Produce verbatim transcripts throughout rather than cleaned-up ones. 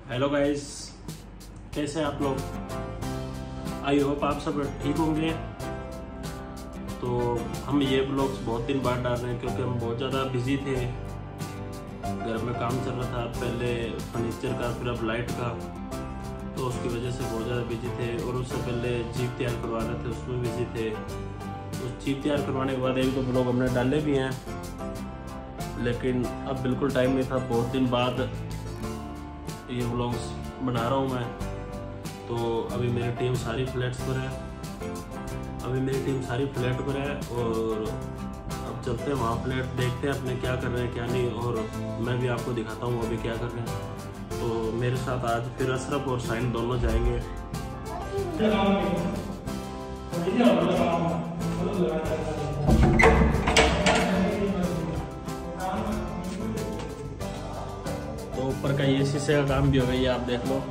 Hello guys, कैसे हैं आप लोग। आई होप आप सब ठीक होंगे। तो हम ये ब्लॉग्स बहुत दिन बाद डाल रहे हैं क्योंकि हम बहुत ज़्यादा बिजी थे। घर में काम चल रहा था, पहले फर्नीचर का, फिर अब लाइट का, तो उसकी वजह से बहुत ज़्यादा बिजी थे। और उससे पहले जीप तैयार करवा रहे थे, उसमें बिजी थे। उस जीप तैयार करवाने के बाद एक दो ब्लॉग हमने डाले भी हैं, लेकिन अब बिल्कुल टाइम नहीं था। बहुत दिन बाद ये व्लॉग्स बना रहा हूँ मैं। तो अभी मेरी टीम सारी फ्लैट्स पर है अभी मेरी टीम सारी फ्लैट पर है और अब चलते हैं वहाँ फ्लैट, देखते हैं अपने क्या कर रहे हैं क्या नहीं, और मैं भी आपको दिखाता हूँ अभी क्या कर रहे हैं। तो मेरे साथ आज फिर अशरफ और साइन दोनों जाएंगे। तो ऊपर का ये शीशे का काम भी हो गया, ये आप देख लो।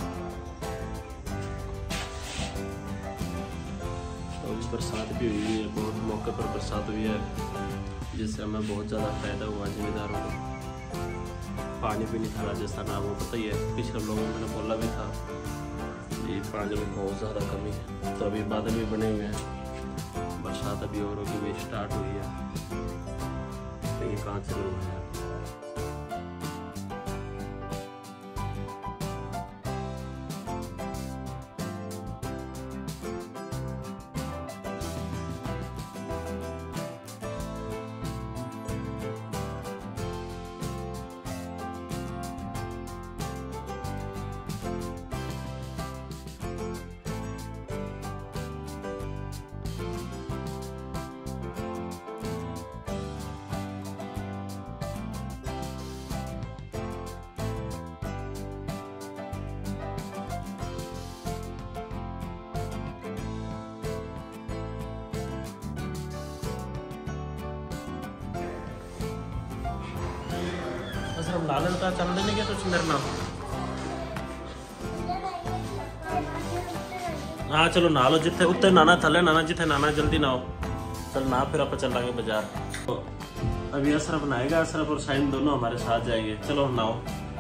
तो बरसात भी हुई है, बहुत मौके पर बरसात हुई है, जिससे हमें बहुत ज़्यादा फायदा हुआ जिम्मेदारों को। पानी भी नहीं था राजस्थान, आपको पता ही है, पिछले लोगों में मैंने बोला भी था ये पानी में बहुत ज़्यादा कमी है। तो अभी बादल भी बने हुए हैं, बरसात अभी और की भी स्टार्ट हुई है। तो ये कहाँ चल रहा है। हम लालन का चल देने के तो मेरे नाम। हाँ चलो नहा लो, जितने उत्ते नाना थले नाना, जिथे नाना जल्दी नहाओ। चल ना फिर आप चल लाएंगे बाजार। तो अभी अशरफ नहाएगा, अशरफ और साइन दोनों हमारे साथ जाएंगे। चलो नहाओ।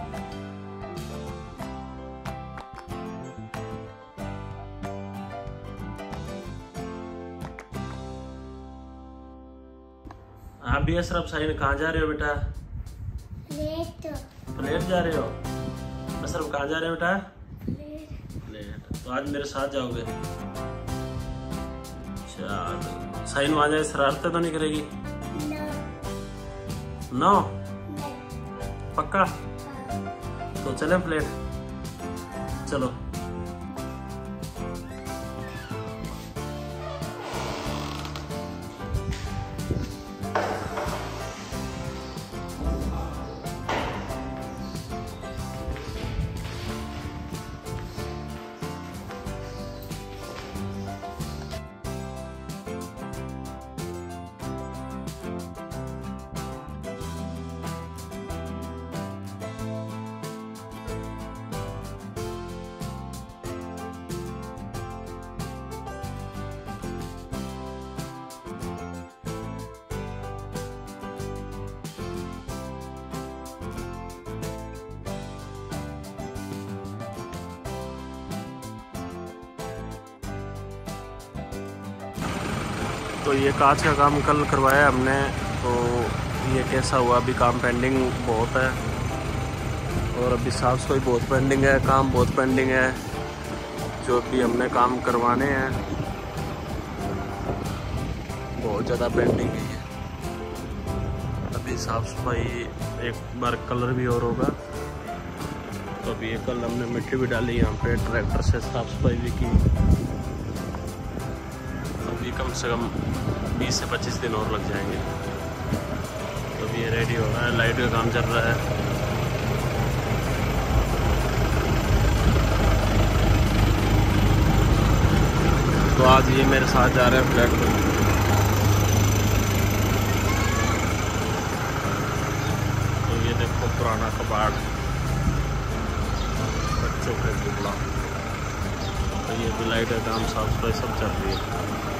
आप भी अशरफ साइन कहाँ जा रहे हो बेटा? प्लेट जा रहे हो? अशरफ कहाँ जा रहे हो बेटा? प्लेट। तो आज मेरे साथ जाओगे? चलो साइन वहां जाए, शरारतें तो नहीं करेगी? नो पक्का? तो चले प्लेट, चलो। तो ये कांच का काम कल करवाया हमने, तो ये कैसा हुआ, अभी काम पेंडिंग बहुत है। और अभी साफ सफाई बहुत पेंडिंग है, काम बहुत पेंडिंग है, जो भी हमने काम करवाने हैं बहुत ज़्यादा पेंडिंग है ये। अभी साफ सफाई एक बार कलर भी और होगा। तो अभी ये कल हमने मिट्टी भी डाली यहाँ पे, ट्रैक्टर से साफ सफाई भी की। अभी कम से कम बीस से पच्चीस दिन और लग जाएंगे। तो अभी ये रेडी हो रहा है, लाइट का काम चल रहा है। तो आज ये मेरे साथ जा रहे हैं फ्लैट पर। तो ये देखो पुराना कबाड़, बच्चों का झूला। तो ये भी लाइट का काम, साफ सफाई सब चल रही है।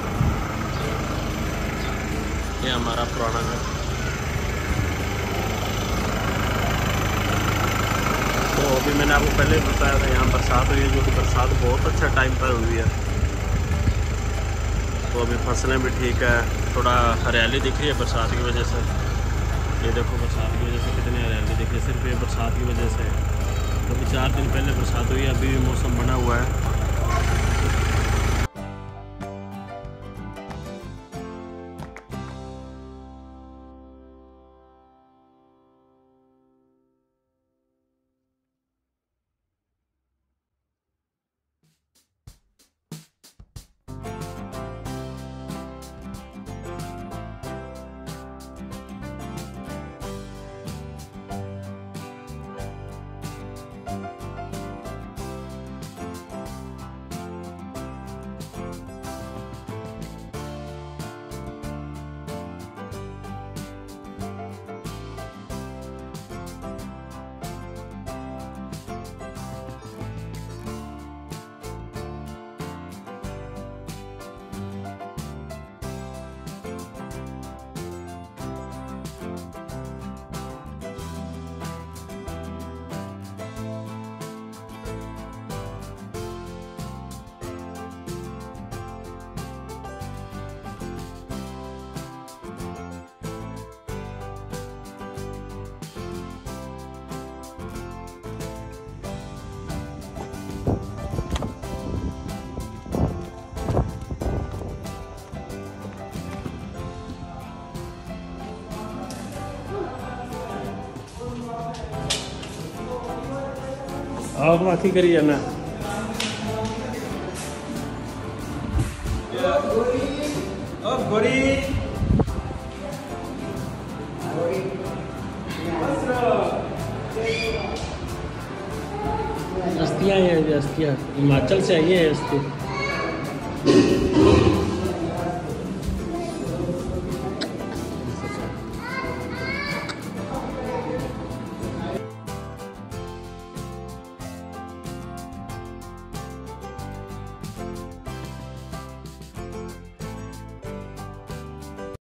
ये हमारा पुराना घर। तो अभी मैंने आपको पहले बताया था यहाँ बरसात हुई है, जो कि बरसात बहुत अच्छा टाइम पर हुई है। तो अभी फसलें भी ठीक है, थोड़ा हरियाली दिख रही है बरसात की वजह से। ये देखो बरसात की वजह से कितनी हरियाली दिख रही है, सिर्फ ये बरसात की वजह से। तो अभी चार दिन पहले बरसात हुई है, अभी भी मौसम बना हुआ है। आप माथी करिए ना। अस्तियाँ हैं, अस्तियाँ हिमाचल से आई है अस्ती।